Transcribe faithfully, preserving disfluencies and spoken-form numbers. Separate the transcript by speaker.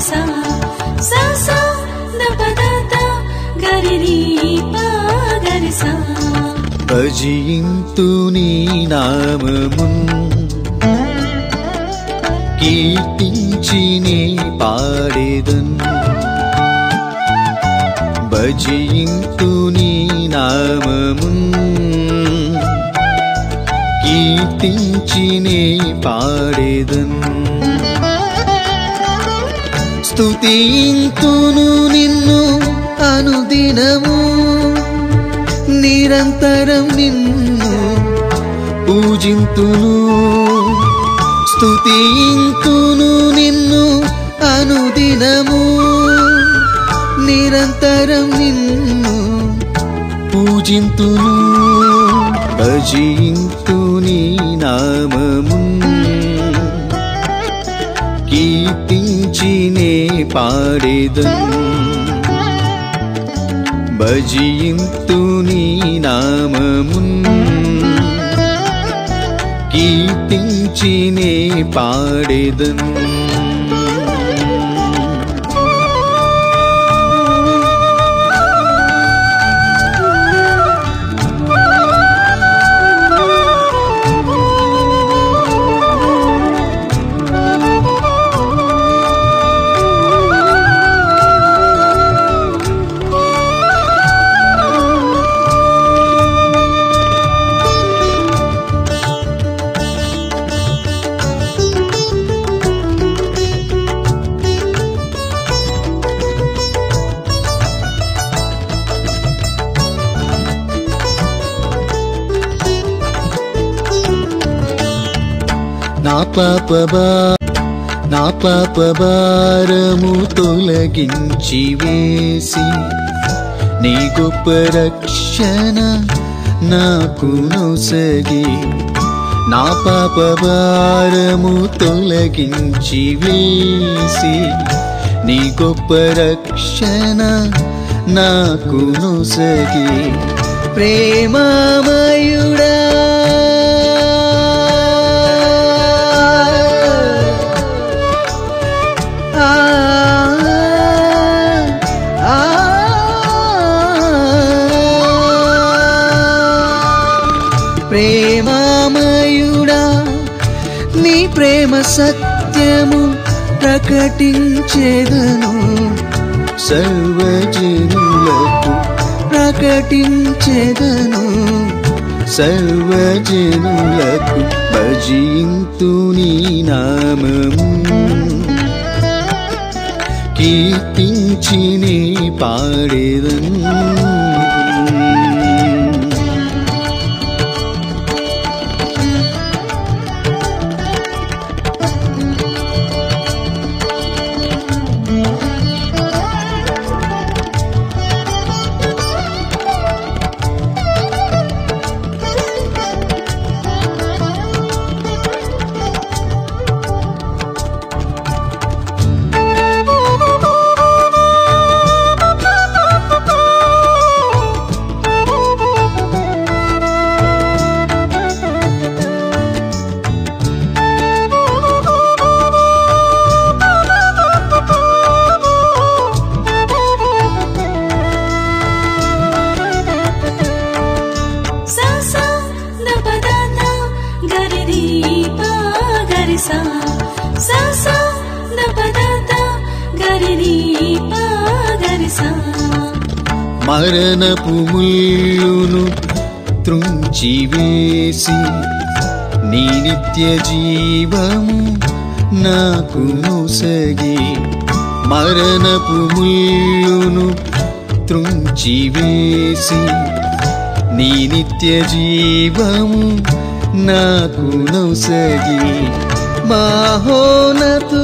Speaker 1: sa sa sa da pa da da ga ri ri pa ga ri sa.
Speaker 2: భజింతు నీ నామమున్ కీర్తించి నీ పాడేదన్. భజింతు నీ నామమున్ కీర్తించి నీ పాడేదన్. స్తుతింతును నిన్ను అనుదినము నిరంతరం నిన్ను పూజింతును. స్తుతింతును నిన్ను అనుదినము నిరంతరం నిన్ను పూజింతును. భజింతు నీ నామమున్ కీర్తించి నే పాడేదన్. భజింతు నీ నామమున్ కీర్తించి నే పాడేదన్. నా పాపబా నా పాపభారము తొలగించి వేసి నీ గొప్ప రక్షణ నాకు నొసగి. నా పాపభారము తొలగించి వేసి నీ గొప్ప రక్షణ నాకు నొసగి. ప్రేమమయుడా ప్రేమమయుడా నీ ప్రేమ సత్యము ప్రకటించేదను. సర్వజనులకు ప్రకటించేదను. సర్వజనులకు భజింతు నీ నామము కీర్తించి నే పాడేదన్. మరణపు ముల్లును త్రుంచివేసి నీ నిత్య జీవము నాకు నొసగి. మరణపు ముల్లును త్రుంచివేసి నీ నిత్య జీవము నాకు నొసగి. మహోన్నతు